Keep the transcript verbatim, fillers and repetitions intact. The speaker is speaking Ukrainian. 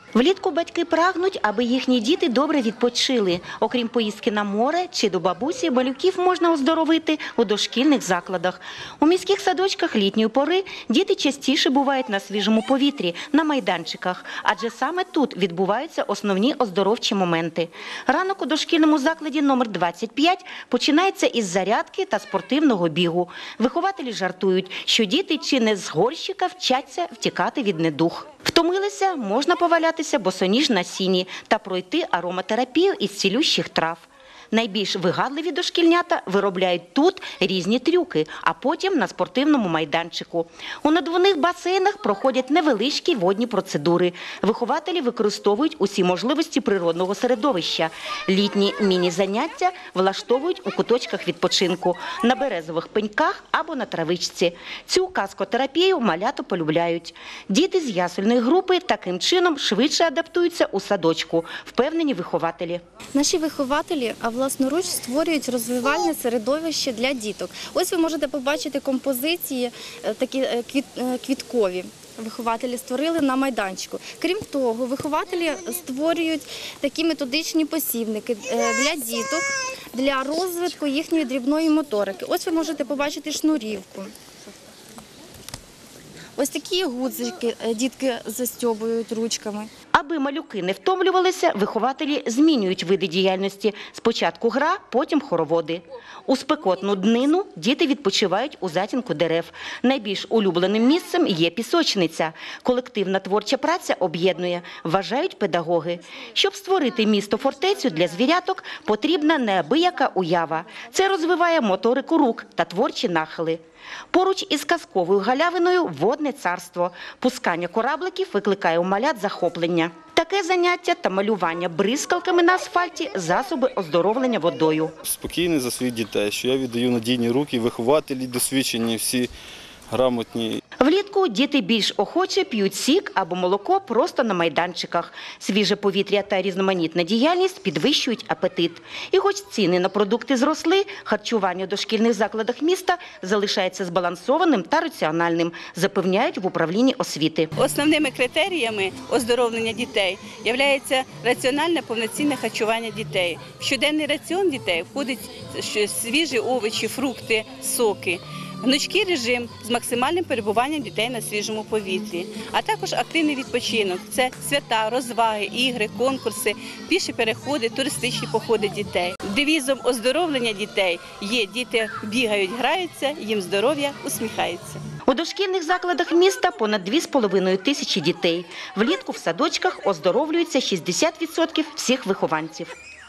Влітку батьки прагнуть, аби їхні діти добре відпочили. Окрім поїздки на море чи до бабусі, малюків можна оздоровити у дошкільних закладах. У міських садочках літньої пори діти частіше бувають на свіжому повітрі, на майданчиках, адже саме тут відбуваються основні оздоровчі моменти. Ранок у дошкільному закладі номер двадцять п'ять починається із зарядки та спортивного бігу. Вихователі жартують, що діти чи не з горщика вчаться втікати від недуг. Втомилися, можна повалятися босоніж на сіні та пройти ароматерапію із цілющих трав. Найбільш вигадливі дошкільнята виробляють тут різні трюки, а потім на спортивному майданчику. У надувних басейнах проходять невеличкі водні процедури. Вихователі використовують усі можливості природного середовища. Літні міні-заняття влаштовують у куточках відпочинку, на березових пеньках або на травичці. Цю каскотерапію малята полюбляють. Діти з ясельної групи таким чином швидше адаптуються у садочку, впевнені вихователі. Наші вихователі власноруч створюють розвивальне середовище для діток. Ось ви можете побачити композиції такі квіткові. Вихователі створили на майданчику. Крім того, вихователі створюють такі методичні посібники для діток, для розвитку їхньої дрібної моторики. Ось ви можете побачити шнурівку. Ось такі гудзики дітки застьобують ручками. Аби малюки не втомлювалися, вихователі змінюють види діяльності. Спочатку гра, потім хороводи. У спекотну днину діти відпочивають у затінку дерев. Найбільш улюбленим місцем є пісочниця. Колективна творча праця об'єднує, вважають педагоги. Щоб створити місто-фортецю для звіряток, потрібна неабияка уява. Це розвиває моторику рук та творчі нахили. Поруч із казковою галявиною – водне царство. Пускання корабликів викликає у малят захоплення. Таке заняття та малювання бризкалками на асфальті – засоби оздоровлення водою. Спокійний за своїх дітей, що я віддаю надійні руки, вихователі досвідчені, всі грамотні. Влітку діти більш охоче п'ють сік або молоко просто на майданчиках. Свіже повітря та різноманітна діяльність підвищують апетит. І хоч ціни на продукти зросли, харчування у дошкільних закладах міста залишається збалансованим та раціональним, запевняють в управлінні освіти. Основними критеріями оздоровлення дітей є раціональне повноцінне харчування дітей. В щоденний раціон дітей входять свіжі овочі, фрукти, соки. Гнучкий режим з максимальним перебуванням дітей на свіжому повітрі, а також активний відпочинок – це свята, розваги, ігри, конкурси, піші переходи, туристичні походи дітей. Девізом оздоровлення дітей є «Діти бігають, граються, їм здоров'я усміхається». У дошкільних закладах міста понад дві з половиною тисячі дітей. Влітку в садочках оздоровлюється шістдесят відсотків всіх вихованців.